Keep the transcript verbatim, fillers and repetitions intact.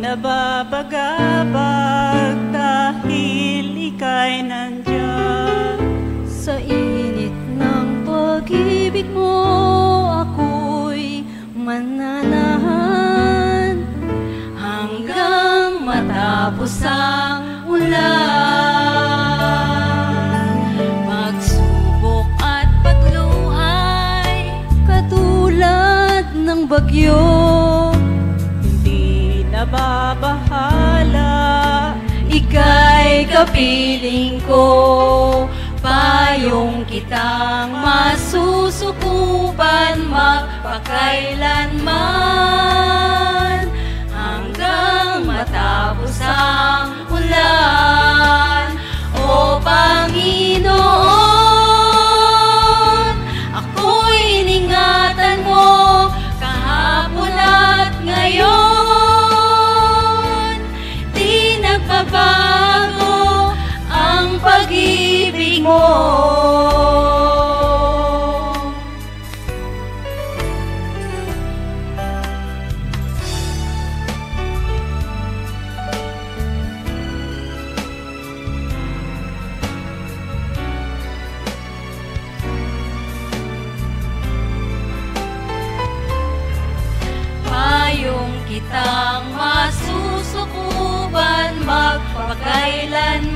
nababagabag dahil ika'y nandyan. Sa init ng pag-ibig mo ako'y mananahan hanggang matapos ang ulan. Pagsubok at pagluhay katulad ng bagyo, Di nababahala, ika'y kapiling ko. Payong kitang masusukupan magpakailanman hanggang matapos ang ulan. O Panginoon, ako'y iningatan mo kahapon at ngayon. Di nagbabago ang pag-ibig mo. Payong kitang masusukuban magpakailanman